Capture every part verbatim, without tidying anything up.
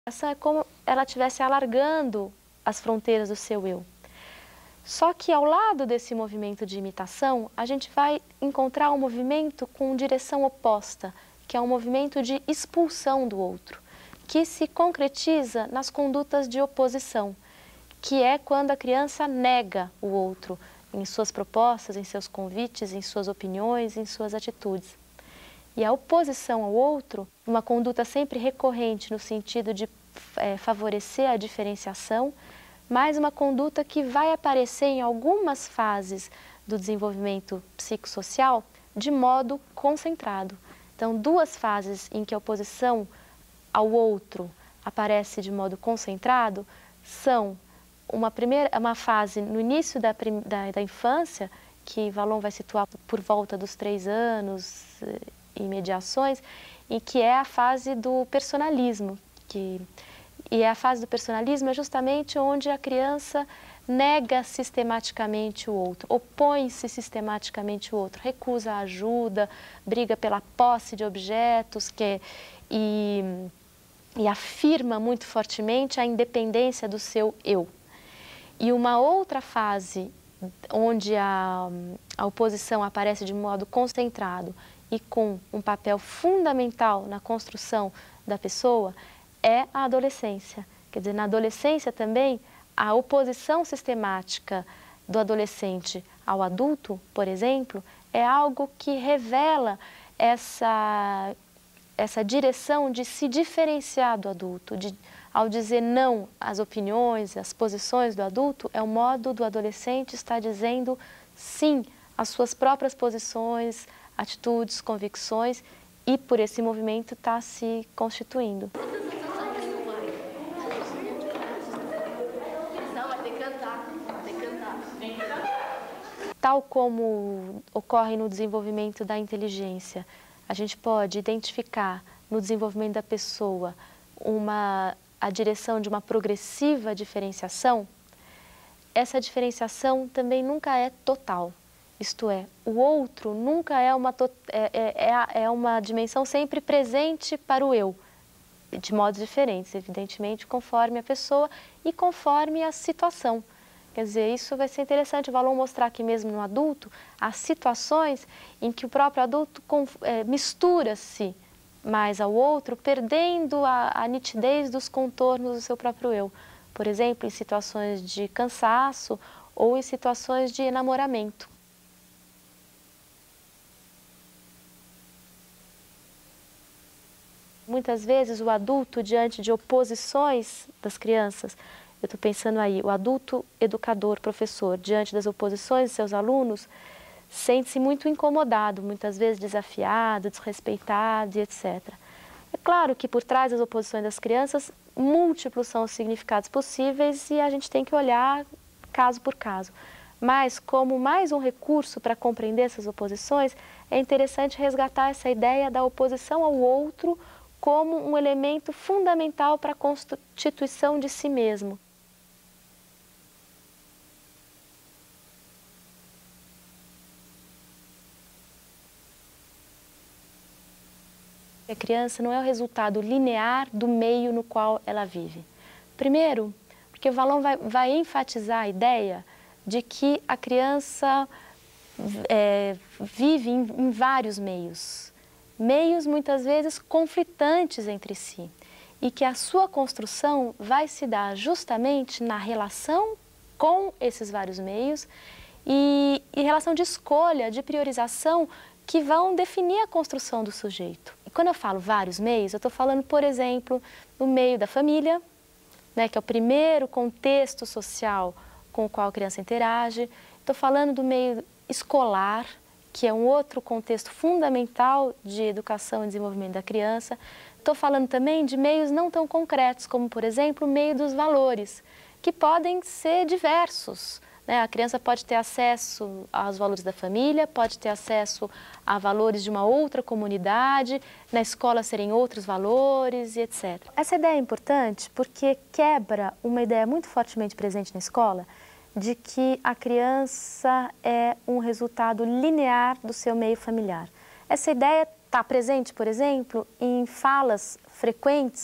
Essa é como ela estivesse alargando as fronteiras do seu eu. Só que ao lado desse movimento de imitação, a gente vai encontrar um movimento com direção oposta, que é um movimento de expulsão do outro, que se concretiza nas condutas de oposição, que é quando a criança nega o outro em suas propostas, em seus convites, em suas opiniões, em suas atitudes. E a oposição ao outro, uma conduta sempre recorrente no sentido de é, favorecer a diferenciação, mas uma conduta que vai aparecer em algumas fases do desenvolvimento psicossocial de modo concentrado. Então, duas fases em que a oposição ao outro aparece de modo concentrado são uma, primeira, uma fase no início da, da, da infância, que Vallon vai situar por volta dos três anos e mediações, em que é a fase do personalismo. Que, e a fase do personalismo é justamente onde a criança nega sistematicamente o outro, opõe-se sistematicamente o outro, recusa a ajuda, briga pela posse de objetos que, e, e afirma muito fortemente a independência do seu eu. E uma outra fase onde a, a oposição aparece de modo concentrado e com um papel fundamental na construção da pessoa é a adolescência. Quer dizer, na adolescência também, a oposição sistemática do adolescente ao adulto, por exemplo, é algo que revela essa, essa direção de se diferenciar do adulto. De, ao dizer não às opiniões, às posições do adulto, é o modo do adolescente estar dizendo sim às suas próprias posições, atitudes, convicções, e por esse movimento está se constituindo. Tal como ocorre no desenvolvimento da inteligência, a gente pode identificar no desenvolvimento da pessoa uma, a direção de uma progressiva diferenciação. Essa diferenciação também nunca é total. Isto é, o outro nunca é uma, é, é, é uma dimensão sempre presente para o eu, de modos diferentes, evidentemente, conforme a pessoa e conforme a situação. Quer dizer, isso vai ser interessante o Vallon mostrar que mesmo no adulto, há situações em que o próprio adulto é, mistura-se mais ao outro, perdendo a, a nitidez dos contornos do seu próprio eu. Por exemplo, em situações de cansaço ou em situações de enamoramento. Muitas vezes o adulto, diante de oposições das crianças, eu estou pensando aí, o adulto educador, professor, diante das oposições de seus alunos, sente-se muito incomodado, muitas vezes desafiado, desrespeitado e etcétera. É claro que por trás das oposições das crianças, múltiplos são os significados possíveis e a gente tem que olhar caso por caso. Mas, como mais um recurso para compreender essas oposições, é interessante resgatar essa ideia da oposição ao outro como um elemento fundamental para a constituição de si mesmo. A criança não é o resultado linear do meio no qual ela vive. Primeiro, porque o Vallon vai, vai enfatizar a ideia de que a criança é, vive em, em vários meios. Meios muitas vezes conflitantes entre si, e que a sua construção vai se dar justamente na relação com esses vários meios e, e relação de escolha, de priorização que vão definir a construção do sujeito. E quando eu falo vários meios, eu estou falando, por exemplo, no meio da família, né, que é o primeiro contexto social com o qual a criança interage. Estou falando do meio escolar, que é um outro contexto fundamental de educação e desenvolvimento da criança. Estou falando também de meios não tão concretos, como, por exemplo, o meio dos valores, que podem ser diversos. Né? A criança pode ter acesso aos valores da família, pode ter acesso a valores de uma outra comunidade, na escola serem outros valores e etcétera. Essa ideia é importante porque quebra uma ideia muito fortemente presente na escola, de que a criança é um resultado linear do seu meio familiar. Essa ideia está presente, por exemplo, em falas frequentes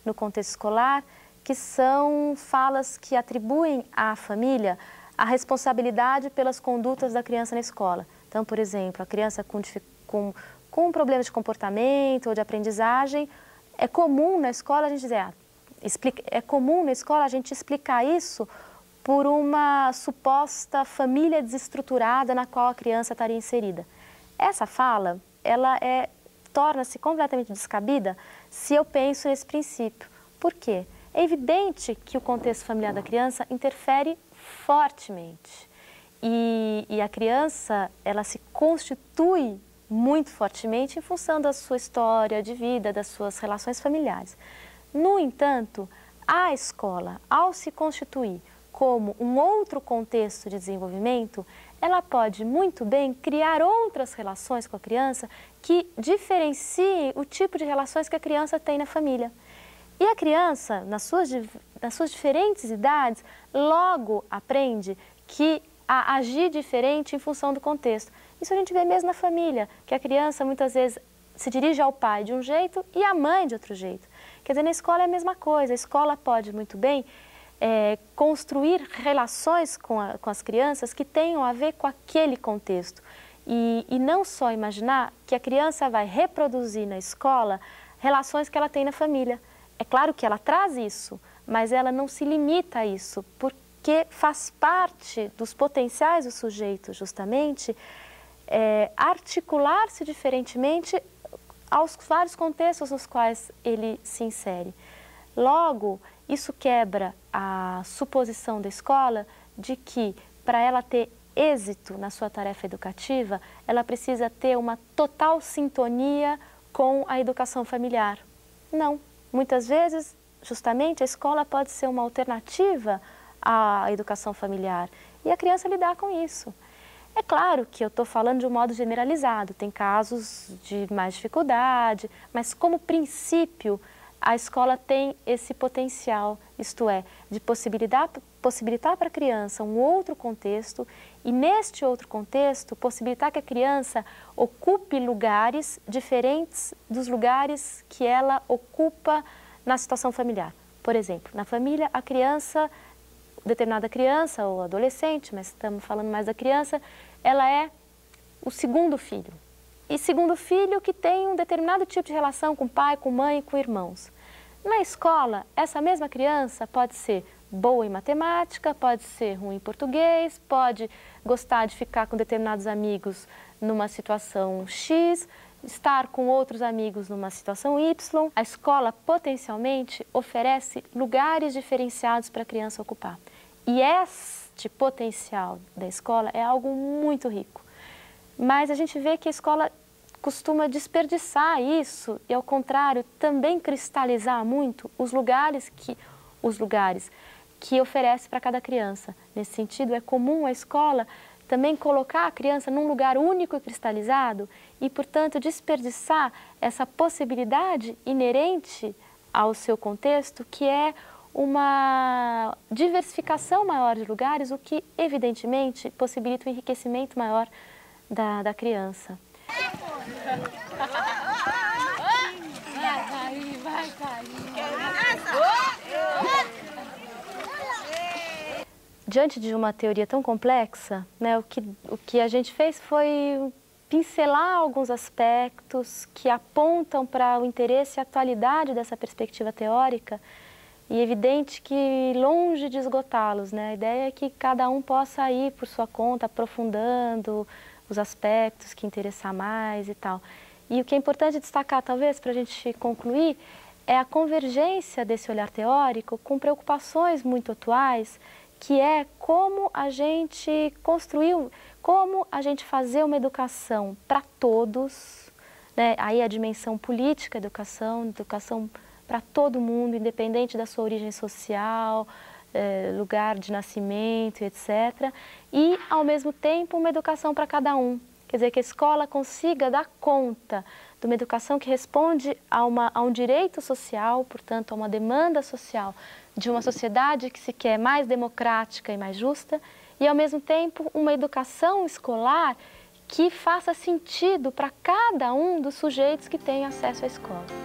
no contexto escolar, que são falas que atribuem à família a responsabilidade pelas condutas da criança na escola. Então, por exemplo, a criança com, com, com problemas de comportamento ou de aprendizagem, é comum na escola a gente dizer, ah, explica, é comum na escola a gente explicar isso por uma suposta família desestruturada na qual a criança estaria inserida. Essa fala, ela é, torna-se completamente descabida se eu penso nesse princípio. Por quê? É evidente que o contexto familiar da criança interfere fortemente. E, e a criança, ela se constitui muito fortemente em função da sua história de vida, das suas relações familiares. No entanto, a escola, ao se constituir como um outro contexto de desenvolvimento, ela pode muito bem criar outras relações com a criança que diferenciem o tipo de relações que a criança tem na família. E a criança, nas suas, nas suas diferentes idades, logo aprende que a agir diferente em função do contexto. Isso a gente vê mesmo na família, que a criança muitas vezes se dirige ao pai de um jeito e à mãe de outro jeito. Quer dizer, na escola é a mesma coisa, a escola pode muito bem é, construir relações com, a, com as crianças que tenham a ver com aquele contexto. E, e não só imaginar que a criança vai reproduzir na escola relações que ela tem na família. É claro que ela traz isso, mas ela não se limita a isso, porque faz parte dos potenciais do sujeito, justamente, é, articular-se diferentemente aos vários contextos nos quais ele se insere. Logo, isso quebra a suposição da escola de que, para ela ter êxito na sua tarefa educativa, ela precisa ter uma total sintonia com a educação familiar. Não. Muitas vezes, justamente, a escola pode ser uma alternativa à educação familiar e a criança lidar com isso. É claro que eu estou falando de um modo generalizado, tem casos de mais dificuldade, mas como princípio a escola tem esse potencial, isto é, de possibilitar, possibilitar para a criança um outro contexto e neste outro contexto possibilitar que a criança ocupe lugares diferentes dos lugares que ela ocupa na situação familiar. Por exemplo, na família a criança, determinada criança ou adolescente, mas estamos falando mais da criança, ela é o segundo filho. E segundo filho que tem um determinado tipo de relação com pai, com mãe, com irmãos. Na escola, essa mesma criança pode ser boa em matemática, pode ser ruim em português, pode gostar de ficar com determinados amigos numa situação X, estar com outros amigos numa situação Y. A escola potencialmente oferece lugares diferenciados para a criança ocupar. E este potencial da escola é algo muito rico. Mas a gente vê que a escola costuma desperdiçar isso e, ao contrário, também cristalizar muito os lugares que, os lugares que oferece para cada criança. Nesse sentido, é comum a escola também colocar a criança num lugar único e cristalizado e, portanto, desperdiçar essa possibilidade inerente ao seu contexto, que é uma diversificação maior de lugares, o que, evidentemente, possibilita um enriquecimento maior da, da criança. Vai cair, vai cair. Diante de uma teoria tão complexa, né, o, que, o que a gente fez foi pincelar alguns aspectos que apontam para o interesse e a atualidade dessa perspectiva teórica e é evidente que longe de esgotá-los, né, a ideia é que cada um possa ir por sua conta aprofundando os aspectos que interessar mais e tal. E o que é importante destacar, talvez, para a gente concluir, é a convergência desse olhar teórico com preocupações muito atuais, que é como a gente construiu, como a gente fazer uma educação para todos, né? Aí a dimensão política, educação, educação para todo mundo, independente da sua origem social, eh, lugar de nascimento, etcétera. E, ao mesmo tempo, uma educação para cada um. Quer dizer, que a escola consiga dar conta de uma educação que responde a, uma, a um direito social, portanto, a uma demanda social de uma sociedade que se quer mais democrática e mais justa, e, ao mesmo tempo, uma educação escolar que faça sentido para cada um dos sujeitos que têm acesso à escola.